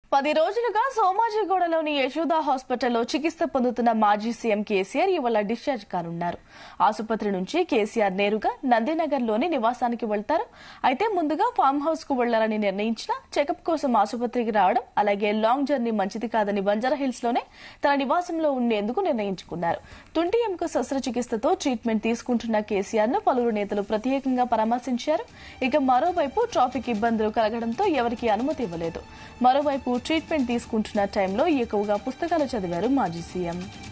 10 రోజులుగా సోమాజిగూడలోని యశోద హాస్పిటల్లో చికిత్స పొందుతున్న మాజీ సీఎం కేసీఆర్ ఇవాళ డిశ్చార్జ్ కానున్నారు. ఆసుపత్రి నుంచి కేసీఆర్ నేరుగా నందినగర్లోని నివాసానికి వెళ్తారు. అయితే ముందుగా ఫామ్ హౌస్ కు వెళ్లాలని నిర్ణయించిన చెకప్ కోసం ఆసుపత్రికి రావడం, అలాగే లాంగ్ జర్నీ మంచిది కాదని బంజారాహిల్స్ లోనే తన నివాసంలో ఉండేందుకు నిర్ణయించుకున్నారు. తుంటి ఎముక శస్త్రచికిత్సతో ట్రీట్మెంట్ తీసుకుంటున్న కేసీఆర్ ను పలువురు నేతలు ప్రత్యేకంగా పరామర్శించారు. ఇక మరోవైపు ట్రాఫిక్ ఇబ్బందులు కలగడంతో ఎవరికీ అనుమతి ఇవ్వలేదు. మరోవైపు ట్రీట్మెంట్ తీసుకుంటున్న టైంలో ఎక్కువగా పుస్తకాలు చదివారు మాజీ సీఎం.